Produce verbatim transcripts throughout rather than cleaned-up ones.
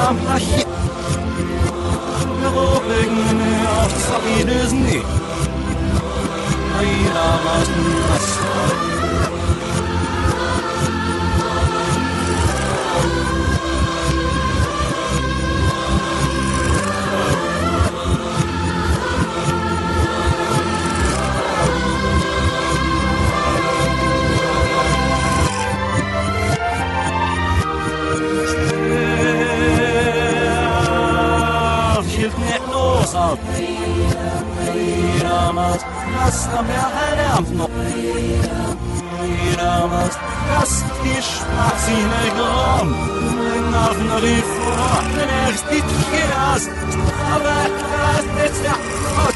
amlahi. Robing me auf Sabines nie. Ira was nas. Iramas, lasst mir erlernt noch. Iramas, lasst die Spaßine grom. Nach einer Riffra, den erst die Chias, aber das ist der Gott.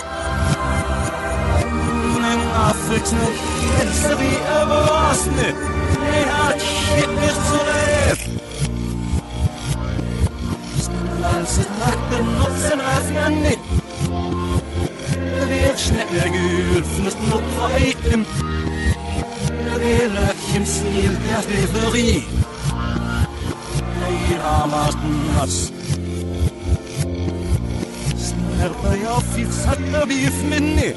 Nen Afriks nicht, wenn's wie er was nicht. Er hat shit nicht zu leben. Als es nach benutzen öffnen nicht. Wir schneller geöffnet noch verheim. Wir löchen Stil der Reverie. Ira machten was. Snerper ja viel Zatter wie auf Minne.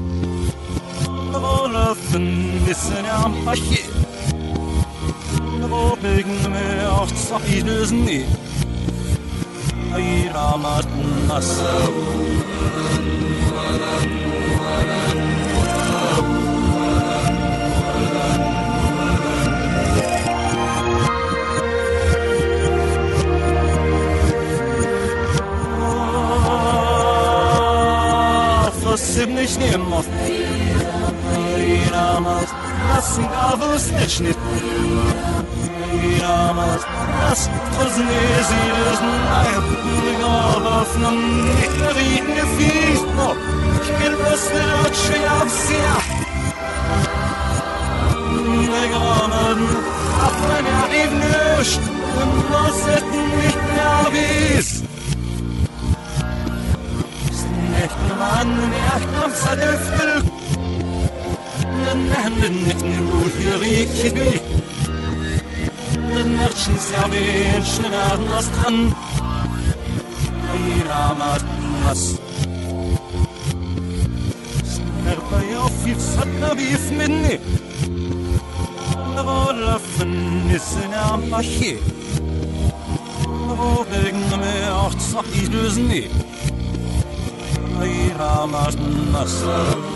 Rolöffen wissen am Paket. Robegen mir auch Zeitlösen nie. Ira machten was. Ziemlich nehmen auf Iramas, lassen Avus nicht schnitt. Iramas, lasst uns nicht sie lösen. Ich habe auf einem nicht mehr reden gefiest. Ich will was für das Schön auf sie. Ich habe auf meiner Ebene nicht. Und was ist nicht mehr wies. Mann, er kam zerdüftel. Den Händen nicht nur hier riecht wie. Den Menschen sehr Menschen werden das dran. Ira machten was. Snerper ja viel Zatter wie auf Minne. Rolöffen ist in der Paket. Robegen mir auch Zeit lösen nie. Ira machten was.